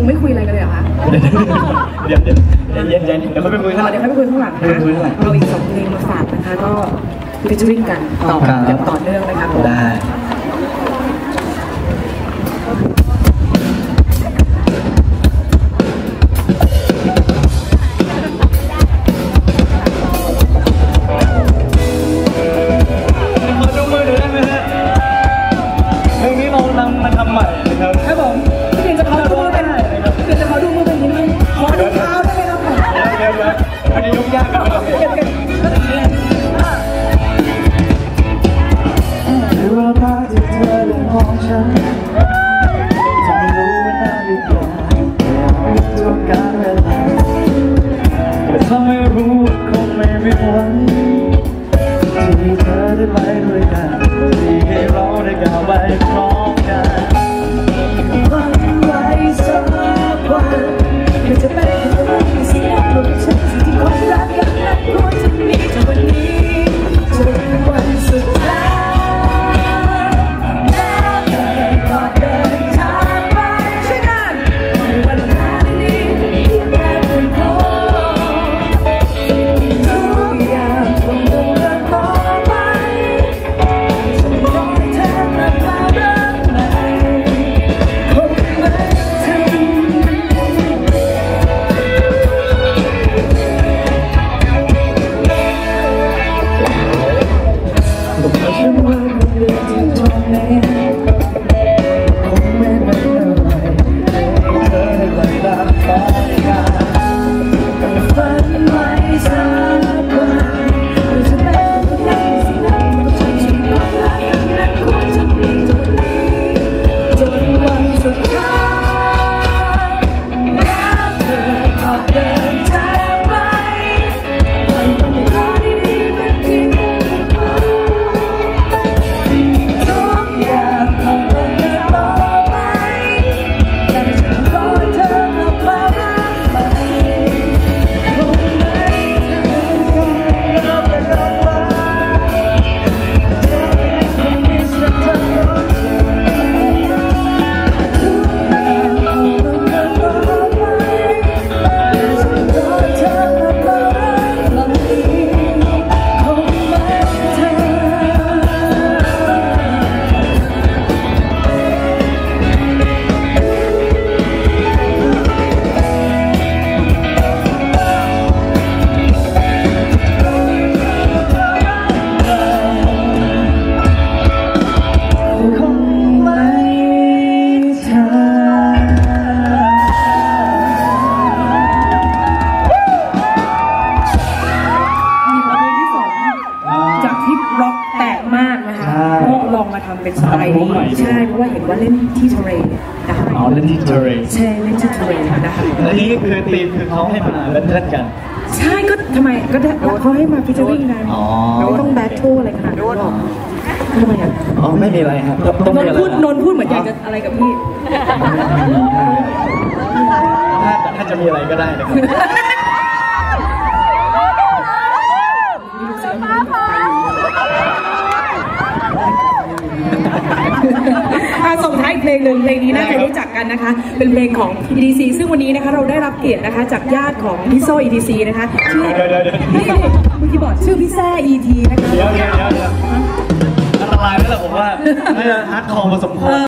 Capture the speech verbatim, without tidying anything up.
งไม่คุยอะไรกันเลยเหรอคะเดี๋ยวเดี๋ยวเย็นเย็นเดี๋ยวเขาไปคุยข้างหลังเดี๋ยวเขาไปคุยข้างหลังนะเราอีกสองเพลงมาฝากนะคะก็ฟิชเชอริ่งกันต่ออย่างต่อเนื่องนะคะได้มาทำใหม่นะครับครับผมพี่เพียงจะขอดูมือเป็นพี่เพียงจะขอดูมือเป็นนิดนึงขอดูเท้าได้ไหมครับเดี๋ยวเดี๋ยวอันนี้ยุ่งยากกันครับคือว่าภาพที่เธอได้มองฉันจะไม่รู้ว่านานหรือเปล่าทุกการเวลาแต่ถ้าไม่รู้คงไม่มีวันที่เธอได้ไปด้วยกันที่ให้เราได้ก้าวไปพร้อมกันไม่จะเป็นอะไรที่สิ่งนั้นรู้ฉันสิ่งที่คนรักกันนั้นควรจะมีแต่วันนี้จนวันสุดท้ายแล้วเธอก็เดินทางไปช่วยกันในวันเวลานี้ที่แปรปรวนทุกอย่างคงต้องเดินต่อไปฉันรอให้เธอมาพาเดินไปคงไม่ถึงฉันว่าเรื่องที่ตรงนี้คงไม่เป็นอะไรให้เธอได้ไล่ตามฝันกันฝันไม่สักวันเราจะเป็นคนที่สิ่งนั้นก็จะชีวิตรักกันนั้นควรจะมีจนนี้จนวันสุดท้ายแล้วเธอก็เดินทางไปวันเวลาดีๆเป็นที่เป็นสไตล์นี้ใช่เพราะว่าเห็นว่าเล่นที่ทะเลนะคะอ๋อเล่นที่ทะเลใช่เล่นที่ทะเลนะคะอันนี้คือตีมคือเขาให้มาเล่นเล่นกันใช่ก็ทำไมก็เขาให้มาฟิชเชอริ่งกันไม่ต้องแบทเทิลอะไรขนาดนั้นหรอกทำไมอ่ะอ๋อไม่มีอะไรครับนนพูดนนพูดเหมือนอยากจะอะไรกับพี่ถ้าจะมีอะไรก็ได้นะครับส่งท้ายเพลงหนึ่งเพลงนี้น่าจะรู้จักกันนะคะเป็นเพลงของ อี ที ซี ซึ่งวันนี้นะคะเราได้รับเกียรตินะคะจากญาติของพี่โซ่ อี ที ซี นะคะชื่อนี่เมื่อกี้บอกชื่อพี่แซ่ อี ที นะคะเดี๋ยวเดี๋ยวเดี๋ยวอันตรายแล้วแหละผมว่าน่าจะฮาร์ดคอร์พอสมควร